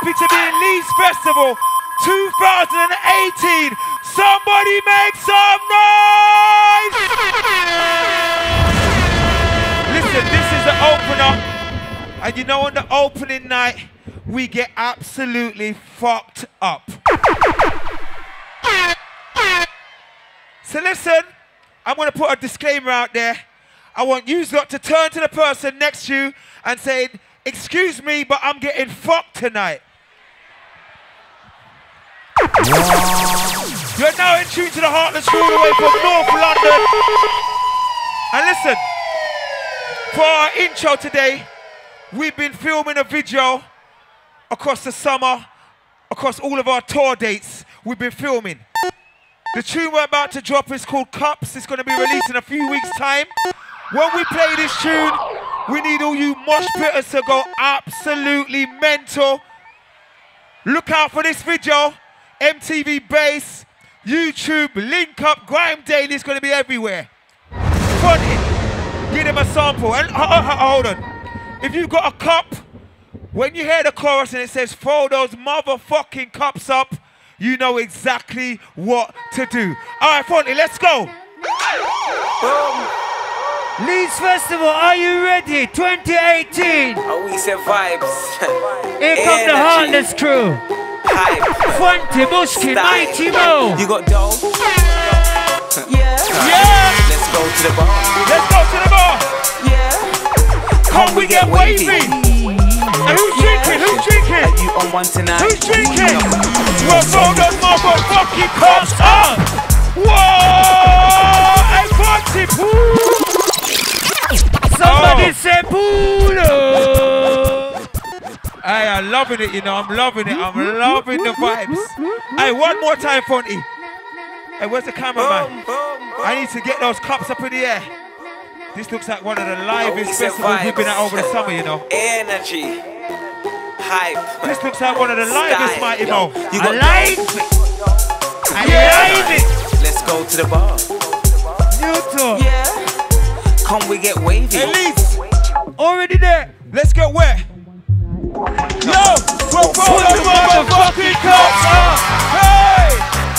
happy to be in Leeds Festival 2018. Somebody make some noise! Listen, this is the opener. And you know on the opening night, we get absolutely fucked up. So listen, I'm going to put a disclaimer out there. I want you lot to turn to the person next to you and say, excuse me, but I'm getting fucked tonight. You're now in tune to the Heartless Crew all the way from North London. And listen, for our intro today, we've been filming a video across the summer, across all of our tour dates. We've been filming. The tune we're about to drop is called Cups. It's going to be released in a few weeks' time. When we play this tune, we need all you mosh pitters to go absolutely mental. Look out for this video. MTV Base, YouTube, Link Up, Grime Daily is going to be everywhere. Funny. Give them a sample. And hold on. If you've got a cup, when you hear the chorus and it says, throw those motherfucking cups up, you know exactly what to do. All right, Fonty, let's go. Leeds Festival, are you ready? 2018. Oh, we said vibes. Here come the Heartless Crew. Hype. Fonty, Mushkin, Mighty Mo. You got dough? Yeah. Yeah. Let's go to the bar. Let's go to the bar. Yeah. Come we get wavy. And who's drinking? Who's drinking? Are you on one tonight? Who's drinking? We'll throw those motherfucking cups up. Whoa! Hey, Fonty, Somebody say Pulo. Hey, I'm loving it, you know. I'm loving it. I'm loving the vibes. Hey, one more time, Fonty. Hey, where's the cameraman? I need to get those cups up in the air. This looks like one of the livest festivals we've been at over the summer, you know. Energy. Hype. This looks like one of the livest, Mighty Mo. You got like it. I like it. Let's go to the bar. You too. Yeah. Come we get wavy. Elise, Already there. let's get wet. Yo, we'll throw those motherfucking cups up. Hey!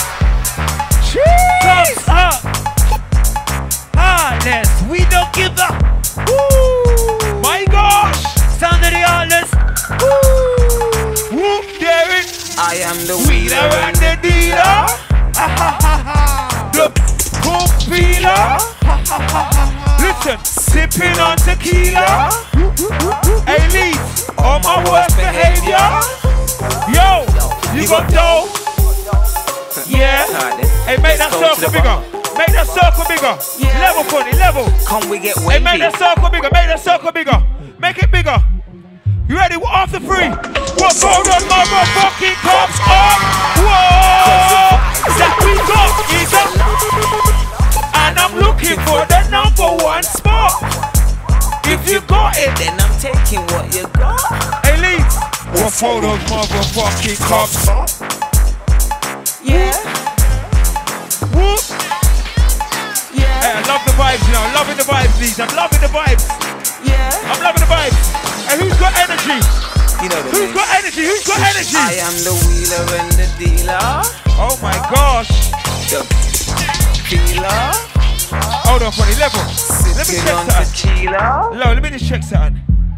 Cups up. Heartless, we don't give up. Woo! My gosh! Sound of the Heartless. Whoop, Derek! I am the Wheeler and the dealer. The poop feeler. Listen, sipping on tequila. Hey, Leeds, on my worst behavior. Yo, you got dough. Yeah. Hey, make that circle bigger. Make that circle bigger. Level, Fonty, level. Come we get Hey, wavy. make that circle bigger. Make that circle bigger. Make it bigger. You ready? After three. We'll throw those motherfucking cups up. Whoa! That we got is up. And I'm looking for the #1 spot. If you got it, Then I'm taking what you got. hey Leeds, we'll throw those motherfucking cups up. Yeah. Whoop. Yeah. Hey, I love the vibes, you know. I'm loving the vibes, Leeds. I'm loving the vibes. Yeah. I'm loving the vibes. And who's got energy? You know the Who's name. got energy? Who's got energy? I am the wheeler and the dealer. Oh my gosh. The dealer. Hold on, Fonty, level. Let me Sipping check on something. tequila. Lo, let me just check something.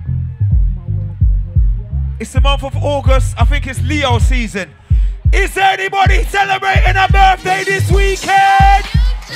It's the month of August. I think it's Leo season. Is there anybody celebrating a birthday this weekend?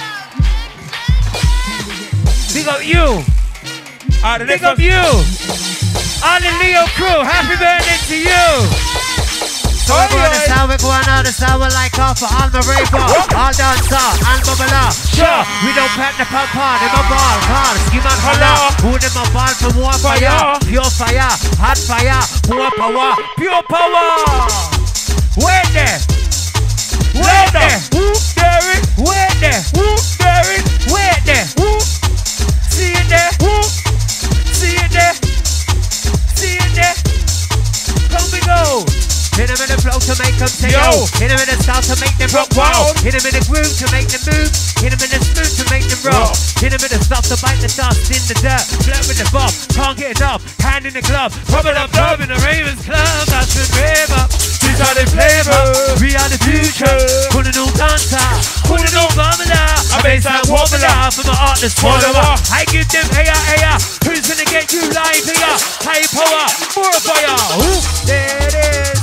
Big up you. The Big next up one- you. All the Leo crew, happy birthday to you. So we go on the sound, we go on the sound, we like off for all my raper, all dancer, all bubble. Sure, we don't pack the pump on, in my ball, call, skim and holla. Who them a ball for more fire, pure fire, hot fire, more power, pure power. Wait there. Wait there. Whoop, Derek. Wait there. Whoop, Derek. Wait there. Whoop. See it there. Whoop. See it there. See it there. Come we go. In the them in the flow to make them say yo. Hit them in the style to make them rock wild. Hit them in the groove to make them move. Hit them in the smooth to make them roll. Hit them in the stuff to bite the dust in the dirt. Blow in the bob, can't get enough. Hand in the glove, rub it up, love in the Ravens Club. That's the river. These are the flavor. We are the future. Pulling all dancer, pulling all bubbler. A baseline wobbler for my artist swallower. I give them hey. Who's gonna get you live here? High power, more fire. Ooh, there it is.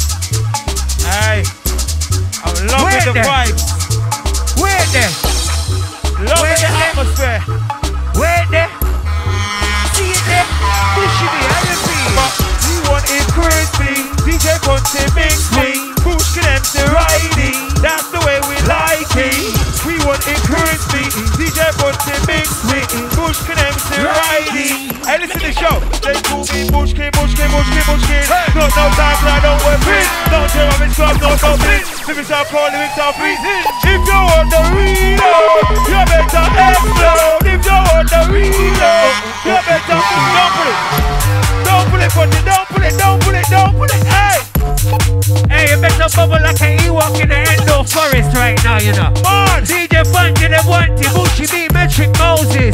Hey, I'm loving the vibes. Wait there. Loving the atmosphere. Wait there. See it there. Pushing me out of me. But we want it crispy. DJ Bunty mix me. Push them to riding. That's the way we like it. We want it crispy. DJ Bunty mix me. Push them to riding. Hey, listen to the show. They call me Bushkin. Not no time, I don't work with. No terrorist club, no bitch. Lyrics are cold, lyrics are freezing. If you want the reload, you better explode. If you want the reload, you better don't pull it, hey. Hey, you better bubble like a Ewok in the Endor forest right now, you know. Man, DJ Bunty, the one, Bushi B, Metric Moses.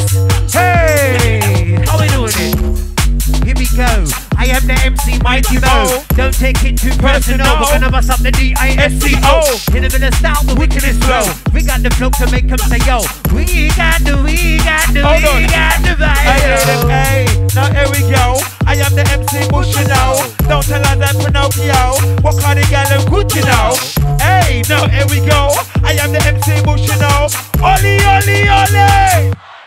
Hey, how we doing it? Here we go. I am the MC Mighty Mo. Don't take it too personal. We're gonna bust up the D-I-S-C-O. Hit him in the style, the wickedest flow. We got the flow to make them say yo. We got the vibe. Hey, now here we go. I am the MC Bush, you know. Don't tell us that Pinocchio. What kind of gal I'm good, you know. Hey, now here we go. I am the MC Bush, you know. Oli.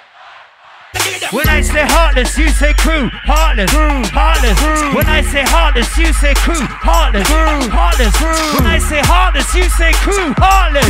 When I say heartless, you say crew. Heartless. When I say heartless, you say crew. Heartless. When I say heartless, you say crew. Heartless.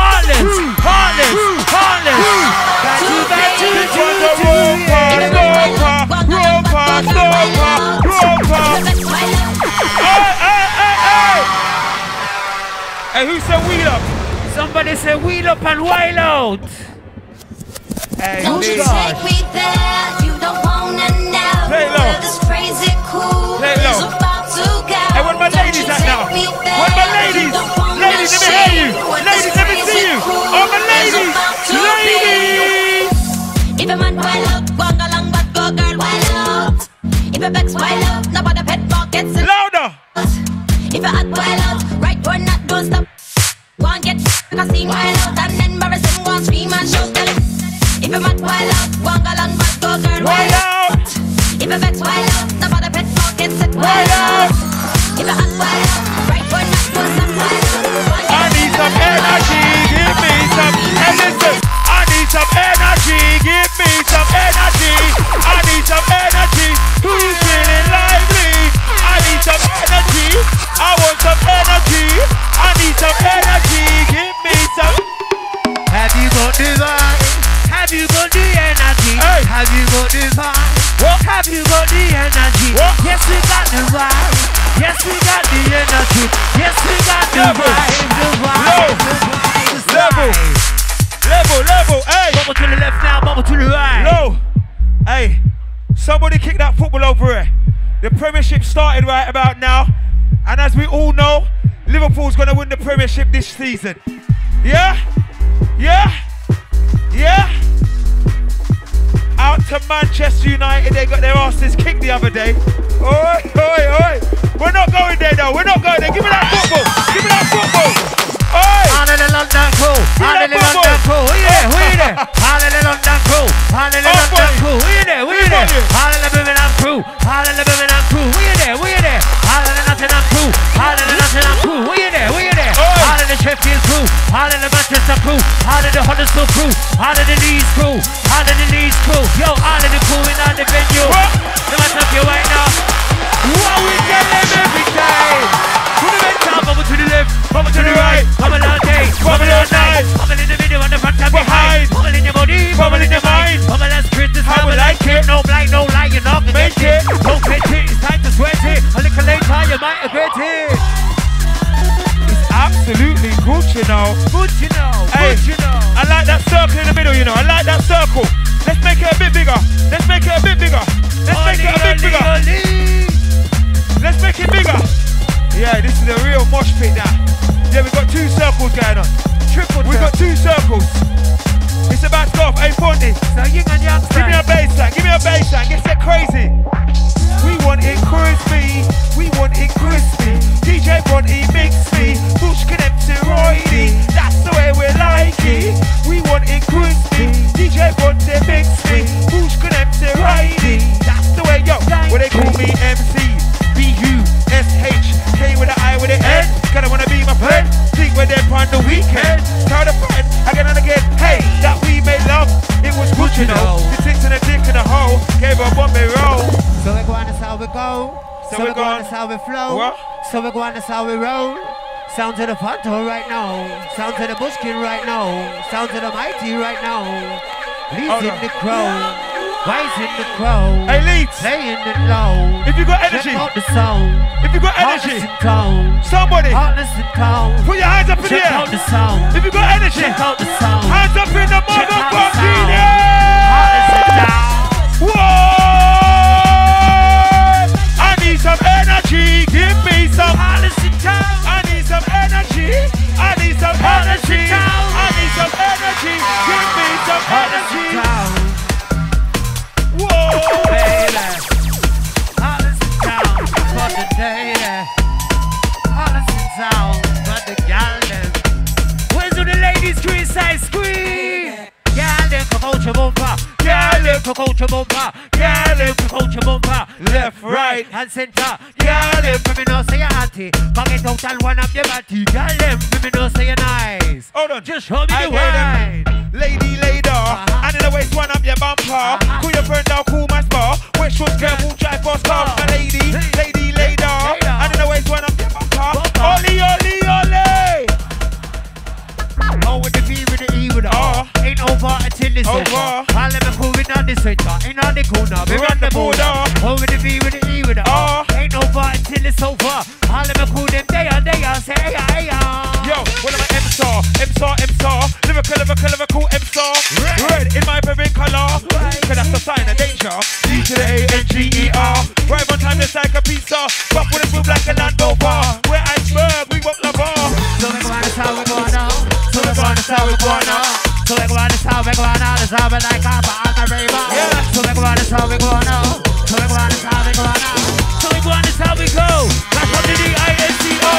Hey, who said wheel up? Somebody said wheel up and wild out. Hey, don't you take me there, you don't wanna know. Play low. This crazy cool Play low. is about to go. Hey, where my ladies at now? Where my ladies? Ladies, let me hear you. Ladies, let me see you. Oh, my ladies. Ladies. If a man wild out, walk along, but go girl wild out. If a vex wild out, nobody pet pockets. Louder. If a hot wild out, right or not, don't stop. One get cause he wild out, and then Morrison won't scream and shout. If a man wild out, walk along, but go girl wild out. If a vex wild out, nobody pet pockets set wild out. If a hot wild out, right or not, don't stop wild out. I need some energy, give me some. Hey, listen. I need some energy, give me some energy. I need some energy. Who's feeling lively? I need some energy. I want some energy. I need some energy. Give me some. Have you got the vibe? Have you got the energy? Hey. Have you got the vibe? What? Have you got the energy? What? Yes, we got the vibe. Yes, we got the energy. Yes, we got the Level. vibe. The vibe. Level. Hey. Bubble to the left now, bubble to the right. Low. Hey. Somebody kick that football over here. The Premiership started right about now. And as we all know, Liverpool's going to win the Premiership this season. Yeah? Out to Manchester United, they got their asses kicked the other day. Oi. We're not going there though, Give me that football. Oi. All of the London crew. Who you there? All of the London crew. All of the London crew. Who you there? All of the Birmingham crew. All of the Birmingham crew. Who you there? All of the Nottingham crew. All of the Nottingham crew. Who you there? All of the Sheffield crew. All of the Manchester crew. All of the Huddersfield crew. All of the Leeds crew. Yo, all of the crew in on the venue. No matter if you're right now. What we tell them every time. To the left, bubble to the left, bubble to the right. Bubble all day, bubble all night. Bubble in the video and the front and behind. Bubble in your body, bubble in your mind. Bubble as Chris, how we like it. No blind, no lie, you're not gonna make it. Don't fit it, it's time to sweat it. A little later, you might regret it. It's absolutely good, you know. Hey, I like that circle in the middle, you know. I like that circle. Let's make it a bit bigger. Let's make it Let's make it bigger. Yeah, this is the So we're going, that's how we flow. What? So we're going, that's how we roll. Sound to the Fanto right now. Sound to the Bushkin right now. Sound to the Mighty right now. Lee's in the crowd. Wise in the crowd. Hey, Leeds. Playing it low. If you got energy. Check out the sound. If you got energy. Heartless in town. Somebody. Heartless in town. Put your hands up in the Check air. out the sound. If you got energy. Check out the sound. Hands up in the Check out the motherfucking sound. air. Heartless in town. Whoa! I need some energy. Give me some. Heartless in town. I need some energy. I need some energy. I need some energy. Give me some Heartless in energy. town. Whoa! Baby. Heartless in town. For the day. Heartless in town. For the gal them. Where's all the ladies criticize squeeze? Gal them for culture bumper. Gal them for culture bumper. Gal them for culture bumper. Left, right. And center. Gal them for me no say your auntie. Bang it out and one up your body. Gal them for me no say you're nice. Hold on. Just show me I the get wine. them. Lady later. And in the waist one up your bumper. Cool your friend down, cool my spa. Which was careful, drive fast car. My lady, lady later. And in the waist one up your bumper. Oli, oli, oli. Oh, with the V with the E with the R. Ain't over until it's over. I'll let me cool in on the center. In on the corner, we run the border. Oh, with the V with the E with the R. Ain't over until it's over. I'll let me cool them day on day on. Say, hey, hey, Yo, what am I M-Star? M-Star, M-Star. Lyrical M-Star. Red in my favorite color. Cause that's the sign of danger. D to the A-N-G-E-R. Right on time, just like a pizza. Fuck with it, move like a Land Rover. We're iceberg, we walk the bar. so we're going to how we're going now. So we're going to how we're going now. So we're going to how we're going now. That's how we like our on the river. So we're going to how we're going now. So we're going to how we're going now. So we're going to how we go. That's what the D-I-N-C-O.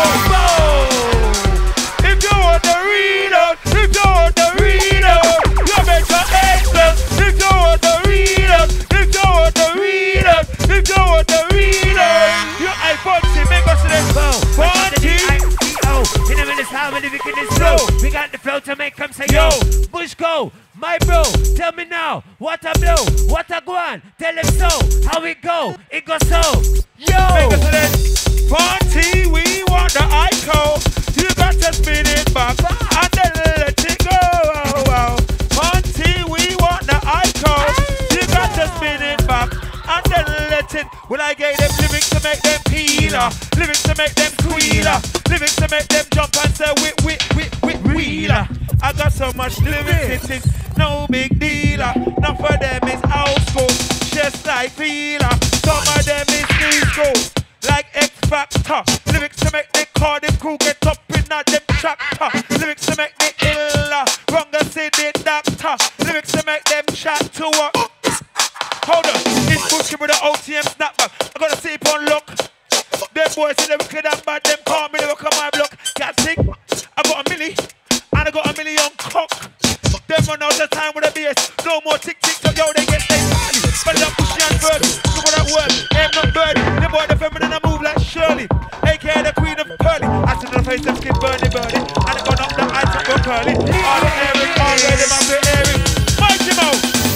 If you want the reader, if you want the reader, you better enter. If you want the reader, if you want the reader, if you want the reader, you I fancy, make us let's go. Fancy. In the minute, how many we can slow? We got the flow to make them say yo. Bush go, my bro. Tell me now, what a blow, what a go on. Tell him so, how it go, it goes so. Yo. Make us let's party. We want the icon. You got to spin it back and then let it go. Party. We want the icon. You got to spin it back and then let it. Well, I gave them lyrics to make them peeler, lyrics to make them squealer, lyrics to make them jump and say wheeler. I got so much lyrics, it's no big dealer. None for them is old school, just like feeler. Some of them is new school, like X Factor. Lyrics to make the Cardiff crew get up in a them tractor. Lyrics to make the illa, wronger say the doctor. Lyrics to make them chat to work. Hold on, it's Bushkin with the OTM snapback. I gotta sleep on lock. Them boys say they wicked and bad, them can't me, they work on my block. Can't think, I got a milli, and I got a million cock. Them run out of time with a BS. No more tick tick, so yo, they get they party. But I'm Bushy and Birdie, look at that word, aim not Birdie. Them boy the feminine, I move like Shirley, aka the queen of Pearly. I see the face of skin Birdie, and I got up the eyes to go curly. All the airing, all ready, man, we're airing. Mighty Mo.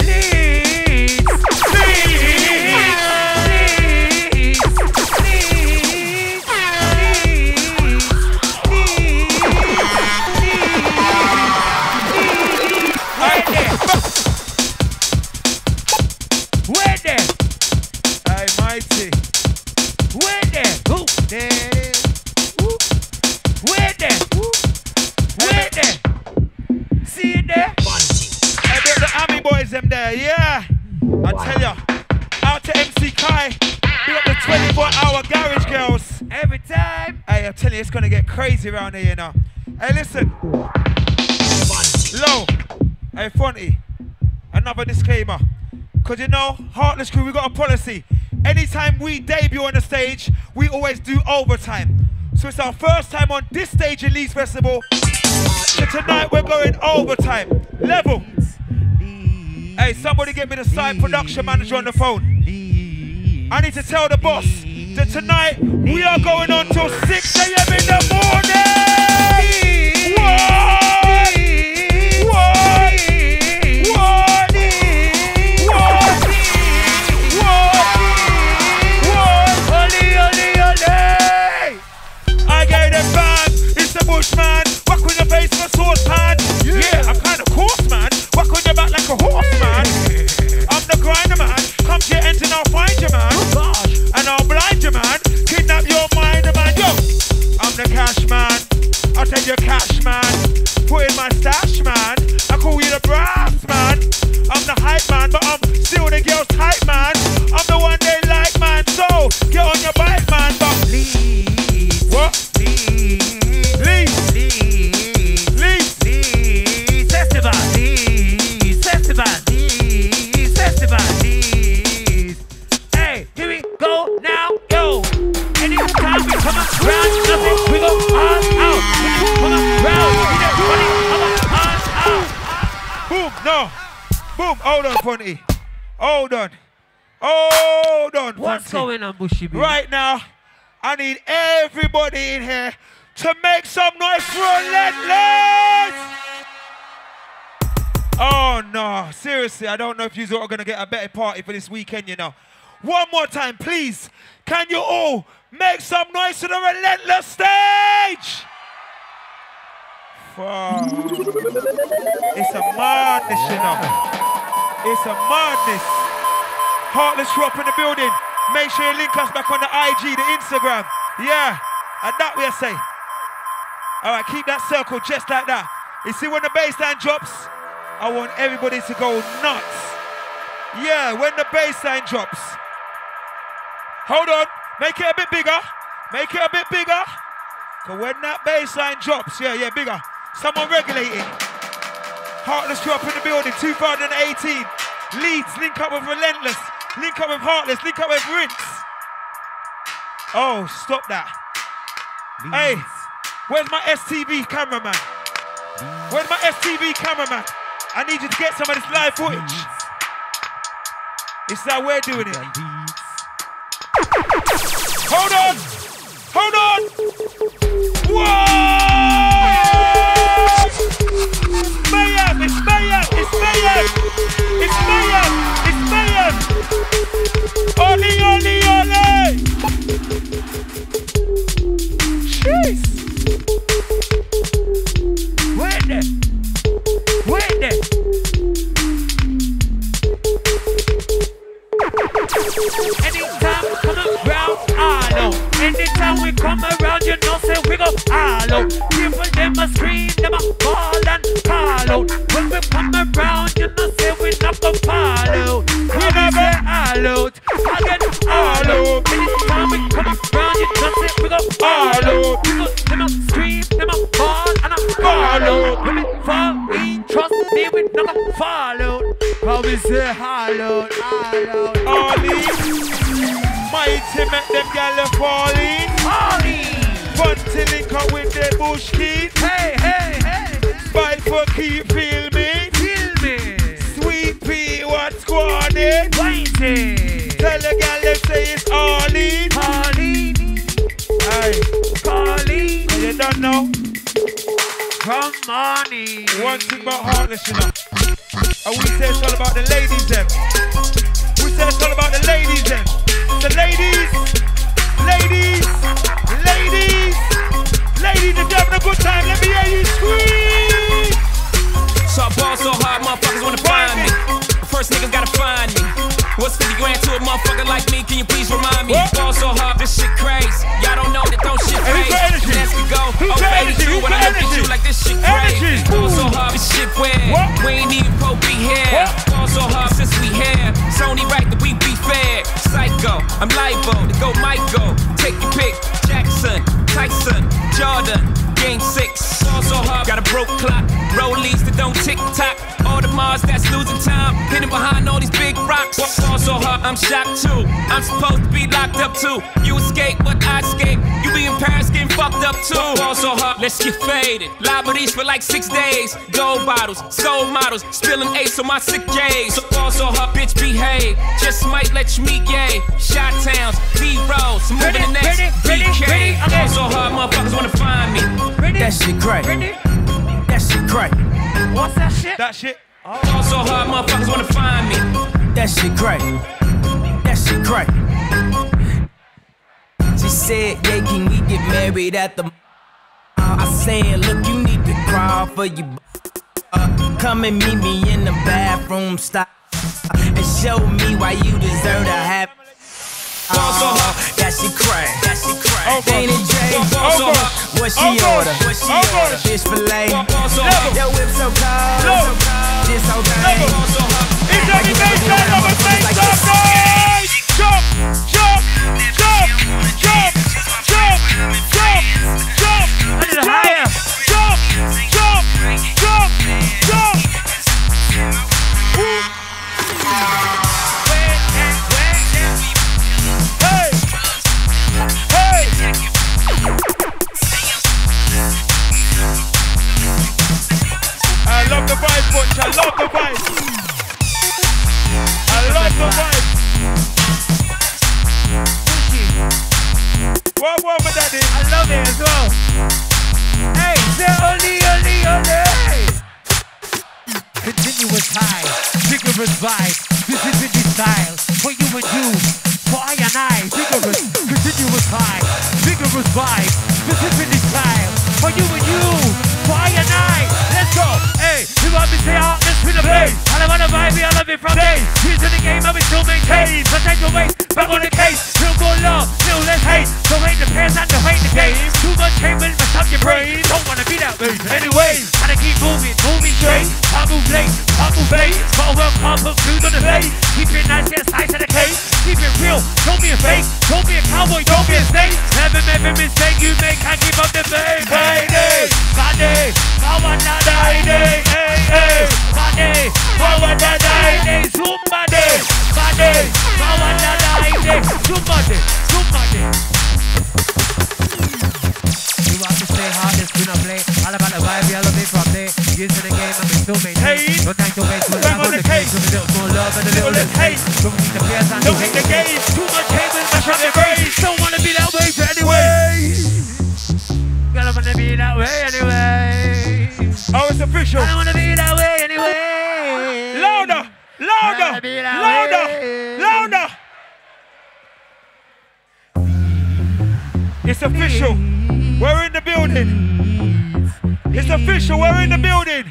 Where there? Hey, Mighty. Where there? Who? There. Who? Where there? Who? Where there? See it there? Hey, the army boys, them there, yeah. I tell ya, out to MC Kai, big up the 24-hour garage girls. Every time. Hey, I tell you, it's gonna get crazy around here, you know. Hey, listen. Low. Hey, Fonty. Another disclaimer. Cause you know, Heartless Crew, we got a policy. Anytime we debut on the stage, we always do overtime. So it's our first time on this stage in Leeds Festival. So tonight we're going overtime. Level. Hey, somebody get me the side production manager on the phone. I need to tell the boss that tonight we are going on till 6 a.m. in the morning. Boom. Hold on, Fonty. Hold on. Hold on, What's Fonty. going on, Bushy B? Right now, I need everybody in here to make some noise for Relentless. Oh no, seriously, I don't know if you're all gonna get a better party for this weekend, you know. One more time, please. Can you all make some noise to the Relentless stage? Fuck. It's a madness, you know. It's a madness. Heartless crew up in the building. Make sure you link us back on the IG, the Instagram. Yeah, and that we say. All right, keep that circle just like that. You see when the bassline drops, I want everybody to go nuts. Yeah, when the bassline drops. Hold on, make it a bit bigger. Make it a bit bigger. Because when that bassline drops, yeah, bigger. Someone regulate it. Heartless crew up in the building, 2018. Leeds, link up with Relentless. Link up with Heartless, link up with Rinse. Oh, stop that. Leeds. Hey, where's my STV cameraman? Where's my STV cameraman? I need you to get some of this live footage. It's how we're doing it. Hold on! Hold on! Whoa! Mayhem! It's mayhem! It's mayhem! It's mayhem! It's mayhem! Oli, oli, oli! Jeez! Wait there! Wait there! Anytime we come around, hello. Anytime we come around, you know, say we go hello. People them a scream, them a call and call out. When we come around, you know, say we not go follow. We never hello. Again, hello. Anytime we come around, you know, say we go hello. People them a scream, them a call and a follow. When we fall, we trust me, we not go follow. How we say hello, hello. Mighty make them gals fall in. Fun to link up with the bush kid. Hey, hey, hey. Fight for keep feel me. Feel me. Sweet pea, what's going on? Whitey. Tell the gal them say it's all in. Pauline. Hey. Pauline. You don't know. From money. One thing about Heartless, you know. And we say it's all about the ladies them. We say it's all about the ladies them. The ladies, ladies, ladies, ladies, if you're having a good time, let me hear you scream. So I ball so hard, motherfuckers wanna find me. The first niggas gotta find me. What's 50 grand to a motherfucker like me? Can you please remind me? Ball so hard, this shit crazy. Y'all don't know that don't shit crazy. Let's go. Okay, you when I look at you like this shit crazy. Ball so hard, this shit weird. We ain't even pro be here. Ball so hard since we here. It's only right that we be fair. Psycho, I'm liable to go Michael. Take your pick. Jackson, Tyson, Jordan. Game 6. Ball so hard, got a broke clock. Rollies that don't tick tock. All the Mars that's losing time. Hidden behind all these big rocks. Ball so hard, I'm shocked too. I'm supposed to be locked up too. You escape, but I escape. You be in Paris getting fucked up too. Ball so hard, let's get faded. Liberties for like 6 days. Gold bottles, soul models. Spilling ace on my sick days. Ball so hard, bitch behave. Just might let you meet gay. Shot towns, D-Rolls. Moving the next BK. Ball so hard, motherfuckers wanna find me. That shit great. That shit great. What's that shit? That shit. Ball so hard, motherfuckers wanna find me. That shit great. That shit great. She said, yeah, can we get married at the... I said, look, you need to crawl for you. Come and meet me in the bathroom stop. And show me why you deserve to have... that she crack, that she crack. Dana J, what she order? What she order? Fish fillet. Yo, whip so cold. This whole thing. It's every baseline of a baseline, boys! Jump, jump, jump, jump, jump, jump, jump, A little higher. jump, jump, jump, jump. Hey, hey. I love the vibe, Butch. I love the vibe. What my daddy? I love it as well. Hey, say only. Continuous high, vigorous vibe. This is in the style. For you and you, for I and I. Vigorous, continuous high, vigorous vibe. This is in the style. For you and you, for I and I. Let's go. Hey, you want me to say out this with the bass? I wanna vibe, I love it from days. Here's in the game, I will still maintain. But take away, back on the case. Still go love, still less hate. So ain't the pairs and the hate the game. Too much pain will mess up your brain. Don't wanna be that way. Anyway, gotta keep moving straight. Can't move late, can't move late. Gotta work hard, put food on the plate. Keep it nice, get a slice of the cake. Keep it real, don't be a fake. Don't be a cowboy, don't be a snake. Never mistake you make, can't keep up the fame. Friday, Friday, Friday, hey, hey. Friday, Friday, somebody. Friday, Friday, somebody. You want to stay hard, it's gonna play. All about the vibe, I love it from there. Years in the game, I'm still maintain. No time to waste, we'll have on the case. With a little more love and a little less hate. Don't need the players and don't hate the game. Too much hate will mash up your brain. Don't wanna be that way anyway. Gotta wanna be that way anyway. Oh, it's official. I don't wanna be that way anyway. Louder. It's official. We're in the building. It's official. We're in the building.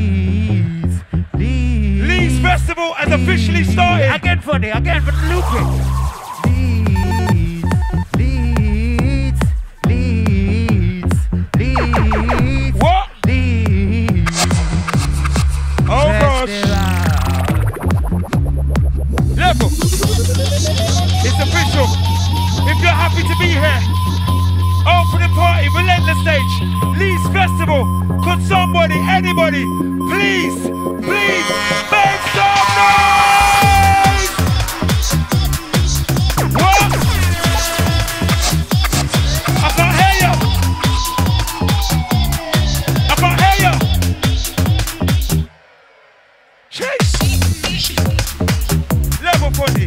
Leeds Festival has officially started. Again for the looping. What? Oh gosh. Level. It's official. If you're happy to be here, opening party, relentless stage, Leeds Festival. Could somebody, anybody, please make some noise? What? I can't hear you. Chase. Level funny.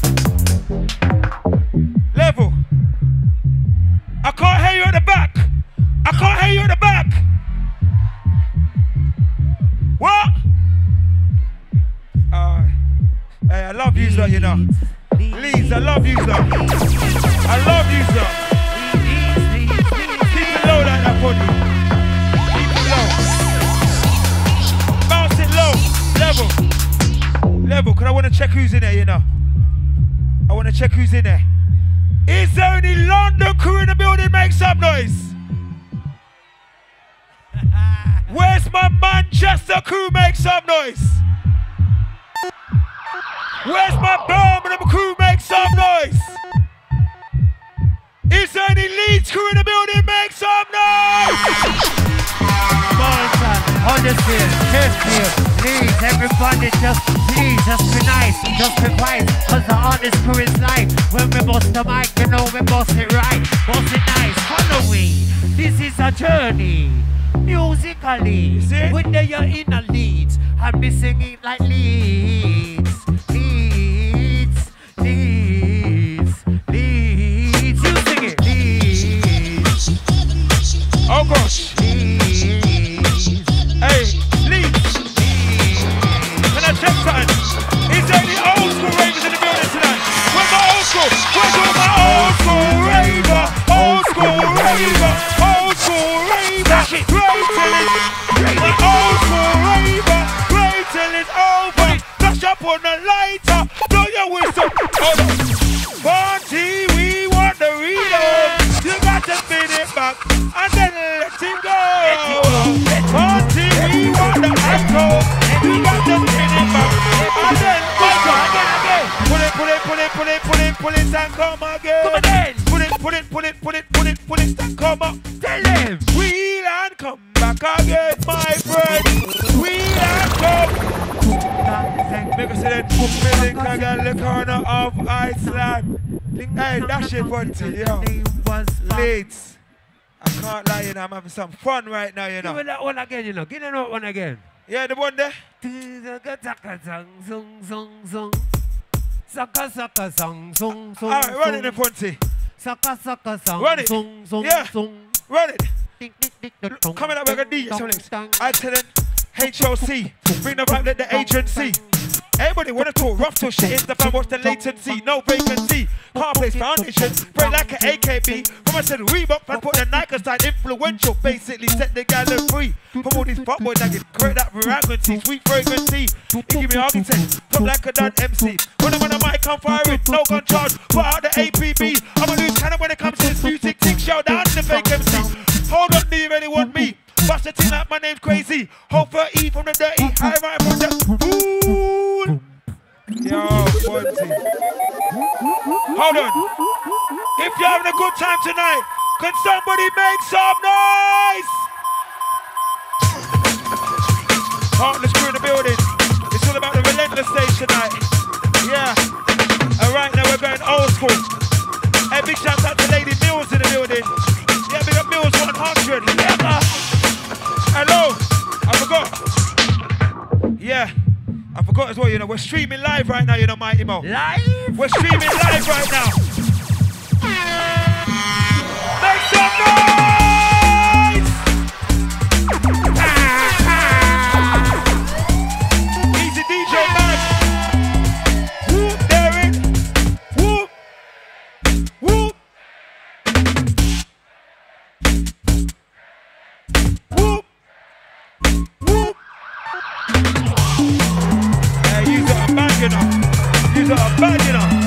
Level. I can't hear you at the back. What? Hey, I love you, sir, you know. Leeds, I love you, sir. Keep it low like that, funny. Keep it low. Bounce it low. Level, because I want to check who's in there, you know. Is there any London crew in the building? Make some noise. Where's my Manchester crew? Make some noise. Where's my Birmingham crew? Make some noise. Is there any Leeds crew in the building? Make some noise. Huddersfield, Sheffield, Leeds, everybody just please, just be nice, just be quiet, cause the honest crew is life. When we bust the mic, you know we bust it right, bust it nice, follow me. This is a journey, musically, when they are in a Leeds, I'm be singing like Leeds, Leeds, Leeds, Leeds, you sing it, Leeds. Oh gosh. Hey, Leeds. Can I check something? Is there any old school ravers in the building tonight? Where's my old school? Where's all my old school raver? Old school raver. Old school raver. Great till it's my old school raver. Great till it's over. Flash up on the lighter. Blow your whistle. Hold on. Party, we want the reload. You got to spin it back and then let him go. Party, we want the echo. You got to spin it back and then again. Pull it and come again. Come again. Pull it and come up. Tell him. Wheel and come back again, my friend. Wheel and come. Make us say that link again the corner of Iceland. Hey, that shit funny, yo. Leeds. I can't lie, you know, I'm having some fun right now, you know. Give me that one again, you know. Give me that one again. Yeah, the one there. Alright, run in the funty. Sucker, sucker, song. Run it. Song, song, Yeah. song. Run it. Ding, ding, ding, ding, dong, Coming up like a DJ. dong, Something. dong, I tell them, HOC. Bring the vibe, let the agency. Everybody wanna talk rough to shit. It's the fan, watch the latency. No vacancy. Can't place foundation. Pray like an AKB. From I said Reebok, I put the Nike style influential. Basically set the gallon free. From all these fuckboys that get create that fragrancy. Sweet fragrancy. It give me architect. Top like a done MC. When I'm on the mic, I'm firing. No gun charge. Put out the APB. I'm a loose cannon when it comes to this music. Tick show down the fake MC. Hold on, do you really want me? Bust the thing like my name's crazy. Hope for E from the dirty. High right from the fool. Yo, 40. Hold on. If you're having a good time tonight, can somebody make some noise? Heartless crew in the building. It's all about the relentless stage tonight. Yeah. And right now we're going old school. Hey, big shout out to Lady Mills in the building. Yeah, big up Mills 100. Yeah. Hello. I forgot. Yeah. I forgot as well, you know, we're streaming live right now, you know, Mighty Mo. Live? We're streaming live right now. Make some noise! Easy DJ, man. Whoop, Darren. Whoop. Whoop. Whoop. Whoop. You got a bag, you know. You got a bag, you know.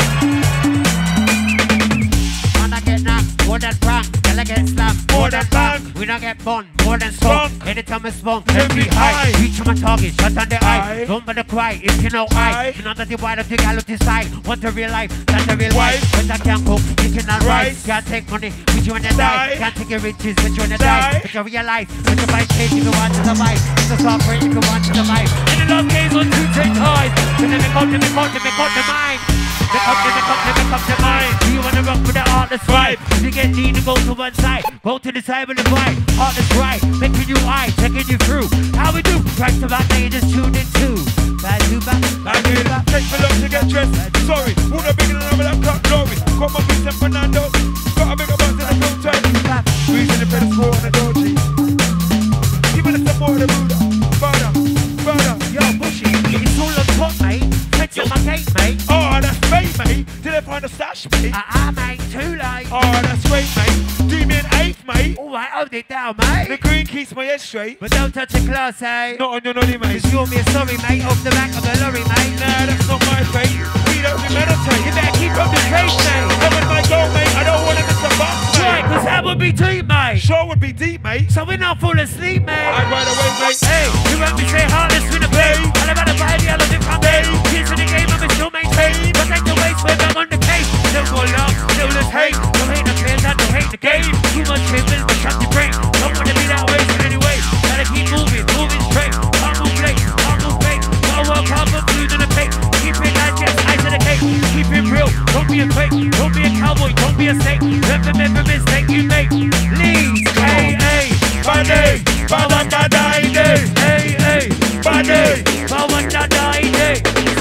When I get knocked, more than prank. Till I get slapped, more than bang. We don't get bun, more than skunk. Anytime I spunk, every high. Reach my target, shut on the eye. Don't bother cry, if you know I. You know that the wide of the gal of the side. Want the real life, that's the real wife. When I can't cook, you cannot rise. Can't take money, but you wanna die. Can't take your riches, but you wanna die. But you realize, but you might change if you want to survive. It's a software if you want to survive. And the love games on 2 10 times. But then they come to the mind. They come to mind. Do you wanna rock with the artless vibe? If you get need to go to one side, go to the side with the vibe. Artless right, making you eye, taking you through. How we do? Right about now you just tuned in too. Bad do back. Take for long to get dressed. Sorry, who the bigger than that cut glory? Got my beats and Fernando. Got a bigger box in the film time. Squeezing the pedestal on the doji. Give it some more of the Buddha. Buddha. Yo, Bushy, it's all on top, mate. Take your my cake, mate. Oh, that's fake, mate. Did they find a stash, mate? Mate, too late. Oh, that's great, mate. Do me an eighth, mate. Alright, hold it down, mate. The green keeps my head straight. But don't touch the class, eh? Not on your noddy, mate. Cause you'll be a sorry, mate, off the back of a lorry, mate. Nah, that's not my fate. We don't meditate. You better keep up the pace, mate. Coming my goal, mate. I don't want to miss a bus, mate. Right, cause that would be deep, mate. Sure would be deep, mate. So we're not full asleep, mate. I'd ride away, mate. Hey, you want me say heartless with a play? All about the body, I love it from day. Kids in the game, I'm still maintain. Protect the waist, we're back on the case. No more love, no less hate. Don't hate the players, I don't hate the game. Too much business, but shut the brain. Don't wanna be that way, but anyway. Gotta keep moving straight. Can't move late, can't move fake. Gotta work hard for food in the plate. Keep it like yes, ice in the cake. Keep it real, don't be a fake. Don't be a cowboy, don't be a snake. Never mistake you make. Leads, hey, hey. Bade, babanda daide. Hey, hey. Bade, Bawanda daide.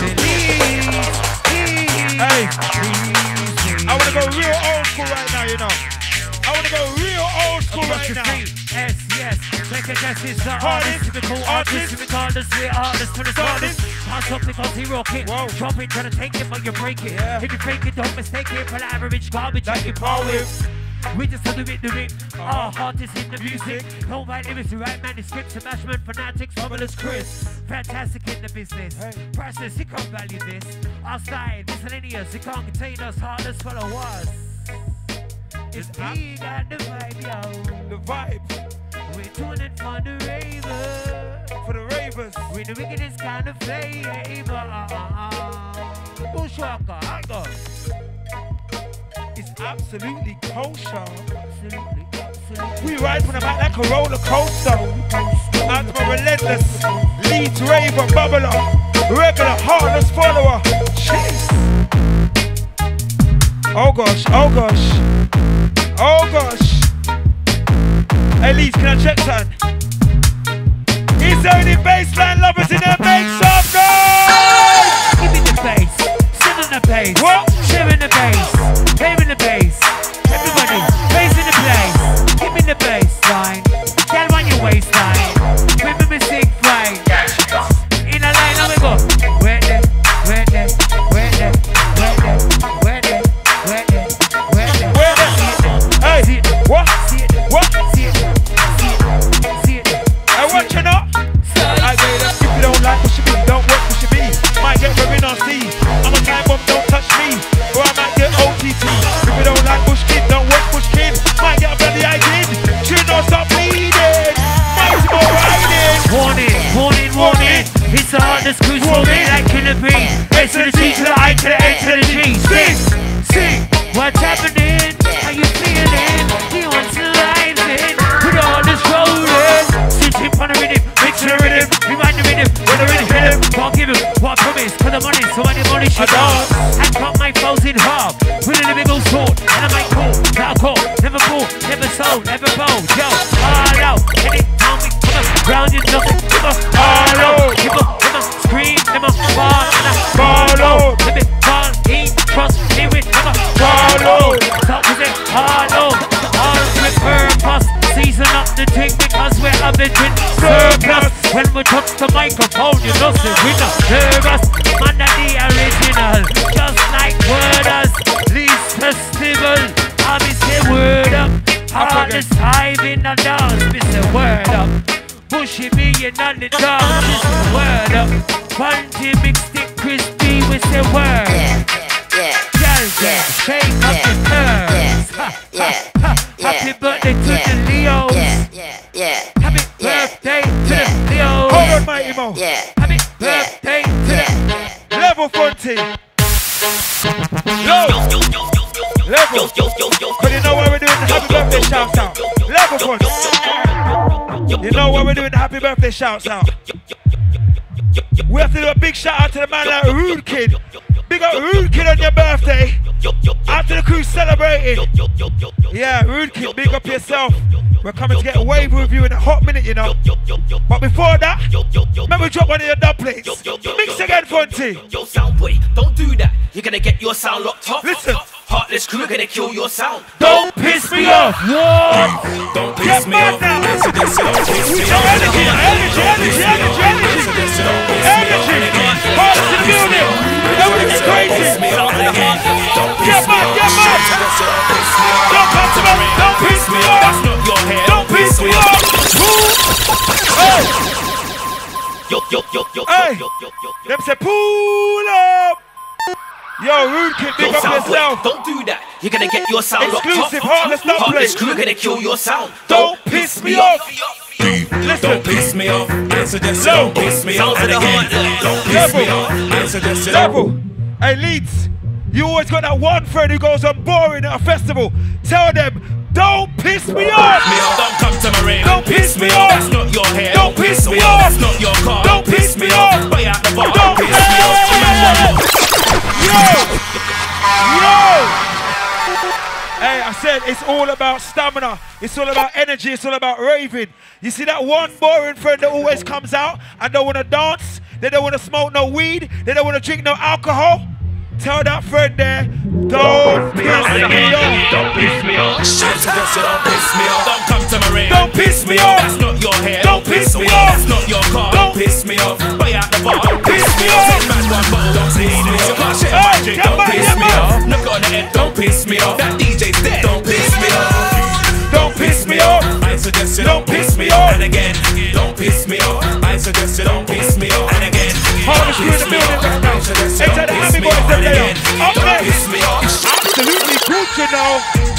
hey. I wanna go real old school right now, you know. I wanna go real old school right now. Yes, yes. Make a guess, it's the artist. Typical artist. Regardless, we're artists to the artist. Pass up because he rock it. Whoa. Drop it, try to take it, but you break it. Yeah. If you fake it, don't mistake it. For the average garbage, Like like you you power power with. We just do it. Our heart is in the music. Don't write lyrics to write manuscripts. Smashment, fanatics, fabulous Chris. Fantastic in the business. Hey. Priceless, you can't value this. Our style, miscellaneous, it can't contain us. Heartless followers. It's we got the vibe, yo. The vibe We're doing it for the ravers. for the ravers. We're the wickedest kind of flavor. Bushwalker, I go. It's absolutely kosher. Absolutely, absolutely. We ride from the back like a roller coaster. Out to my relentless Leeds raver, bubbler, regular heartless follower. Jeez. Oh gosh, oh gosh, oh gosh. Hey Leeds, can I check something? Is there any baseline lovers in there? Make some noise! Give me the bass, sing on the bass, What? sharing the bass, playing the bass. don't ever fold, yo, all out. Anytime we come around, you nothing, give us all out. Give us scream, them a fall, and a follow. Let me fall, eat, trust, me with them a follow. Stop with it, all out, all with purpose. Season up the thing because we're having with surplus. When we touch the microphone, you know say we not nervous. Man, the original, just like Worders. Least festival, I be say word up. All the time in the dance, we say word up. Bushy million on the dance, we say word up. Funky mixed it crispy, we say word. Shake up the nerves. Happy birthday to the Leos. Happy birthday to the Leos. Hold on, Mighty Mo. Happy birthday to the Level Fonty. Level. But you know why we're doing the happy birthday shouts out. Level Fonty. You know why we're doing the happy birthday shouts out. We have to do a big shout out to the man like Rude Kid. Big up Rude Kid on your birthday. After the crew celebrating. Yeah, Rude Kid, big up yourself. We're coming to get a wave with you in a hot minute, you know. But before that, remember drop one of your dumplings. Mix again, Fonty. Yo, sound boy, don't do that. You're gonna get your sound locked off. Listen. Heartless crew gonna kill your sound. Don't piss me off. What? Don't Get mad now. Energy. Heart to the building. Everything's crazy. Get mad. Don't come to me. Don't piss me off. That's not your hair. Don't piss me off. Hey. Them say pull up. Yo, Rude Kid, big up yourself. Don't do that. You're gonna get your sound Exclusive, locked off. Heartless crew gonna kill your sound. Don't piss me off. Listen. Don't piss me off. I suggest you don't piss me off. And again, don't piss me off. I suggest you don't. Hey, Leeds, you always got that one friend who goes on boring at a festival. Tell them, don't piss me off. Don't come to my ring. Don't piss me off. That's not your hair. Don't piss me off. That's not your car. Don't piss me off. Buy out the bar. Don't piss me off. Yo! Hey, I said it's all about stamina. It's all about energy. It's all about raving. You see that one boring friend that always comes out and don't want to dance? They don't want to smoke no weed. They don't want to drink no alcohol. Tell that friend there, don't piss me off. Don't piss me off. I suggest you don't piss me off. Don't come to my ring. Don't piss me off. That's not your hair. Don't piss me off. That's not your car. Don't piss me off. Buy out the bar. Don't piss me off. Bad one, but don't piss me off. You can't shit my drink. Don't piss me off. Look on the head. Don't piss me off. That DJ's dead. Don't piss me off. Don't piss me off. I suggest you don't piss me off. And again, don't piss me off. I suggest you don't piss me off. And again, Hardest crew in the building right now. Enter the Happy Boys them there. Up next. Absolutely good to know.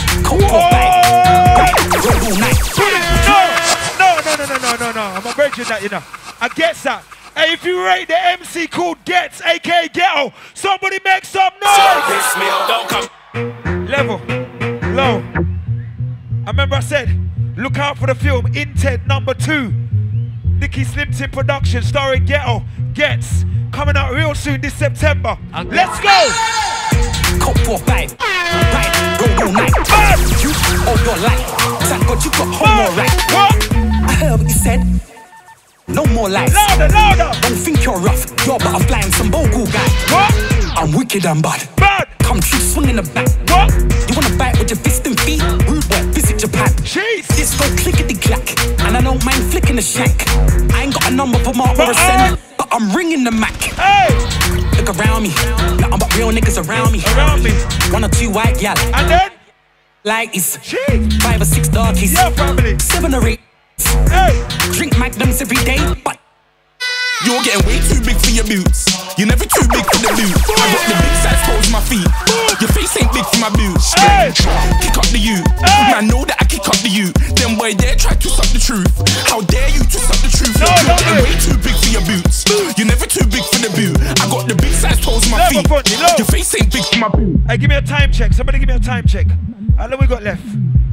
No. I'm not breaking that, you know. I get that. Hey, if you rate the MC called Gets, aka Ghetto, somebody make some noise. piss me off. Don't come. Level, low. I remember I said, look out for the film Intent #2. Nicky Slimpton production starring Ghetto, Gets, coming out real soon this September. Let's go! Coke 4-5, ride, roll all night. You all your life. Thank God you got home all right. What? I heard what you said. No more lies. Louder. Don't think you're rough. You're butterfly and some bogle guy. What? I'm wicked and bad. Bad. Come true, swing in the back. What? You wanna bite with your fist and feet? Rude boy, visit Japan. Jeez. Disco clickety clack, and I don't mind flicking the shank. I ain't got a number for Mark Morrison, but I'm ringing the Mac. Hey. Look around me, nothing but real niggas around me. Around me. 1 or 2 white gal, And then? like it's Jeez. 5 or 6 darkies. Yeah, family. 7 or 8. Hey. Drink Magnums every day, but You're getting way too big for your boots. You're never too big for the boot. I got the big size toes on my feet. Your face ain't big for my boots. Hey. Kick up the you. Man, know that I kick up the you. Then boy dare try to suck the truth. How dare you to suck the truth? No, You're don't getting do it. way too big for your boots. You're never too big for the boot. I got the big size toes on my Level feet. Fonty, low. Your face ain't big for my boot. Hey, give me a time check. Somebody give me a time check. How long we got left?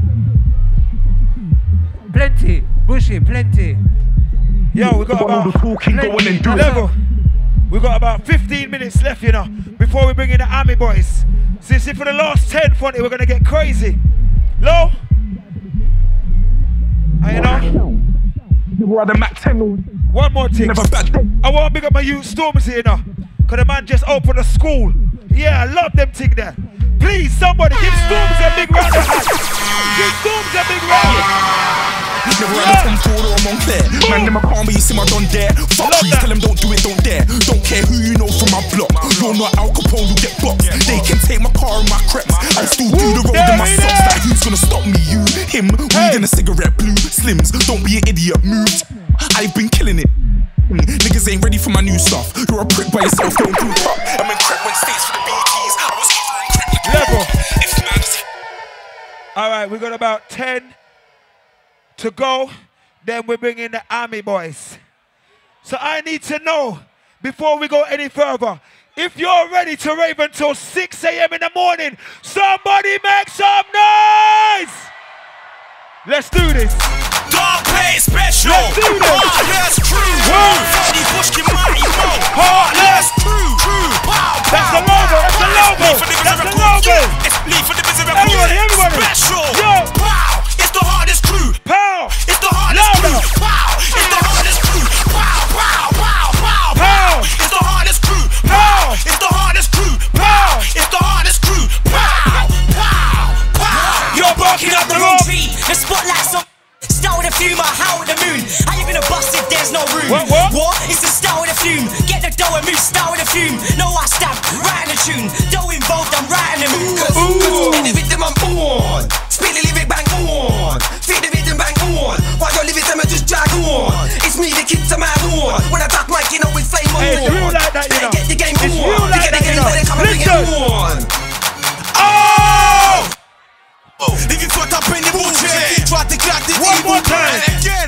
Plenty, Bushy, plenty. Yo, we got about level. We got about 15 minutes left, you know, before we bring in the Army boys. So you see, for the last 10, Fonty, we're gonna get crazy. Low. Never had a Mac 10 or One more thing. never back then. I want to big up my youth Stormzy, you know. Because the man just opened a school. Yeah, I love them thing there. Please, somebody, give Stormzy a big round of applause. Give Stormzy a big round. Never had a Tom Ford or a Montclair. Man, them a calm, but you see my done there. Fuck trees, tell them don't do it, don't dare. Don't care who you know from my block. You're not Al Capone, you get boxed. They can take my car and my creps. I still do the road in my socks. Like who's gonna stop me? You, him, weed and a cigarette, blue slims. Don't be an idiot, move. I've been killing it. Niggas ain't ready for my new stuff. You're a prick by yourself, don't do up. I'm in crap when states for the BTs. I was Level. Alright, we got about 10 to go. Then we bring in the army boys. So I need to know, before we go any further, if you're ready to rave until 6 a.m. in the morning, somebody make some noise! Let's do this. Dog play special. Let's do this. Heartless crew. Funny Bushkin Mighty Mo. Heartless crew. That's the logo. That's the logo. That's the logo. It's Leaf for the Visitor. Everybody. Special. Yo. Pow. It's the hardest crew. Pow. It's the hardest crew. Pow. It's the hardest crew. Pow. Pow. Pow. Pow. Pow. It's the hardest crew. Pow. It's the hardest crew. Pow. It's the hardest crew. Pow. Pow. Pow. You're barking up the wrong beat. The spotlight's on. Start with a fume, I howl with the moon. How you gonna bust if there's no room? What? It's the start with a fume. Get the dough and move, start with a fume. No, I stab, right in the tune. Dough involved, I'm right in the mood. Cause in the rhythm, I'm on. Spit the lyric, bang on. Feel the rhythm, bang on. While you're living, them just drag on. It's me, the kids, I'm out on. When I talk mic, you know, we flame on. Hey, it's real like that, you know. Get the game on. It's real like that, you know. Listen. Oh! Leave you fucked up in the bullshit. Try to crack the one more time. Again.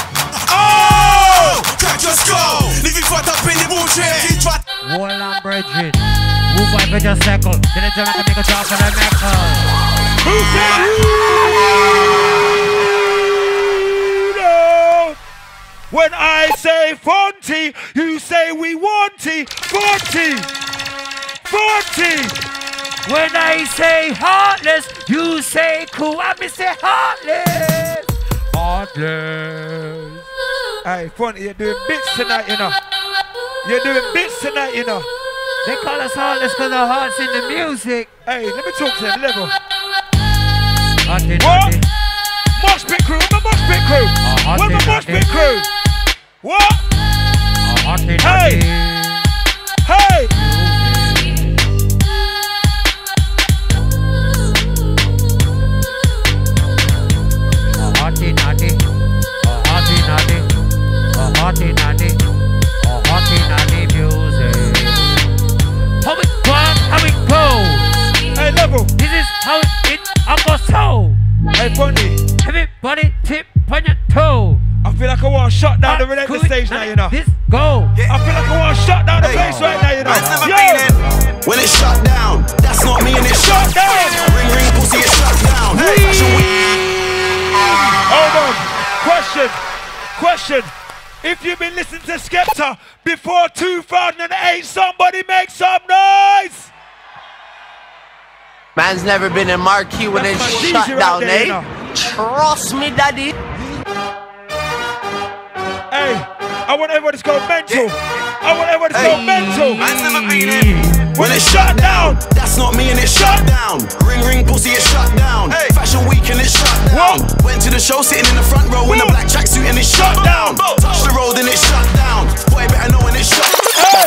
Oh! Crack your skull. Leave you fucked up in the bullshit. Wall and bridging. Move by for just second. Then it's gonna make a drop for the neck. Who said no? When I say Fonty, you say we want it. Fonty. Fonty. When I say heartless, you say cool. I me say heartless. Heartless. Hey, Fonty, you're doing bits tonight, you know. You're doing bits tonight, you know. They call us heartless because our heart's in the music. Hey, let me talk to them, level. Hearty, What? Mosh pit crew, where's my mosh pit crew? Where's my mosh pit crew? What? Hearty, Hey! Hey! Hearty, naughty. Hearty, naughty. Hearty, naughty. Hearty, naughty music. How it come, how it goes. Hey, level. This is how it goes so. Hey, Fonty. Everybody tip on your toe. I feel like I want to shut down the relentless stage now, you know. This go. I feel like I want to shut down the place right now, you know. Man's never been in. When it's shut down, that's not me and it's shut down. Ring ring pussy, it's shut down. Hold on. Question. If you've been listening to Skepta before 2008, somebody make some noise. Man's never been in Marquee when it's shut down, right there, eh? you know. Trust me, daddy. Hey, I want everybody to go mental. I want everybody to go mental. Man's never been in. When it's shut down, that's not me and it's shut down. Ring ring pussy, it's shut down. Fashion week and it's shut down. Went to the show sitting in the front row in a black tracksuit and it's shut down. Touch the road and it's shut down. Boy, better know when it's shut down.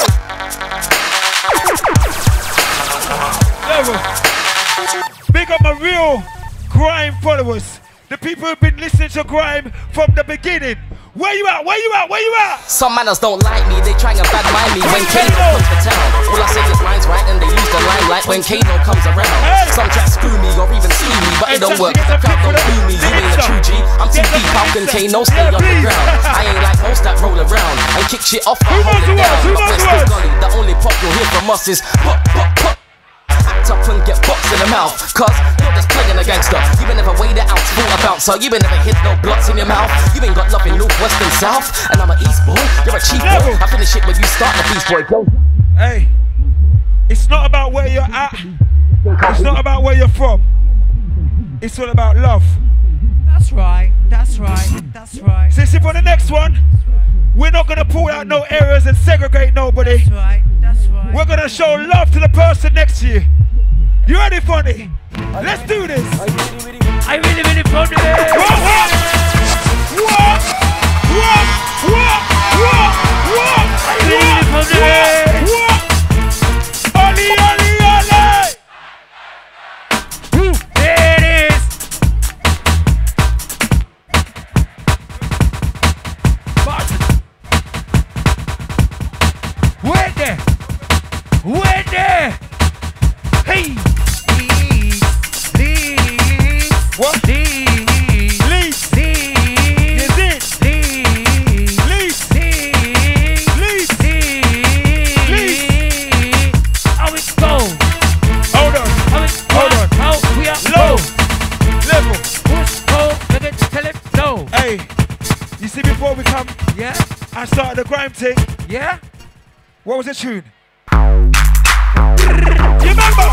Big up my real grime followers. The people who've been listening to grime from the beginning. Where you at? Where you at? Where you at? Some manners don't like me, they try and bad mind me. When Kano comes to town, all I say is lines right and they use the limelight when Kano comes around. Some tracks screw me or even sue me, but it don't work. The crowd don't boo me, you ain't a true G. I'm too deep, how can Kano stay on the ground? I ain't like most that roll around and kick shit off, I hold it down. But we're still gully, the only pop you'll hear from us is pop, pop, pop. Act up and get boxed in the mouth, cause you're just playing a gangster. You been never weighed it out, full a bouncer. You been never hit no blocks in your mouth. You ain't got nothing north, west and south. And I'm an east boy, you're a cheap boy. I finish it when you start the beast boy. Go. Hey, it's not about where you're at. It's not about where you're from. It's all about love. That's right, that's right, that's right. See, for the next one, we're not gonna pull out no errors and segregate nobody. That's right, that's right. We're gonna show love to the person next to you. You ready, funny? Let's do this. I really funny. Walk. I really funny. Ollie. There it is. Wait there. Hey. What? You see, before we come, yeah, I started the grime thing. Yeah. What was the tune? You remember?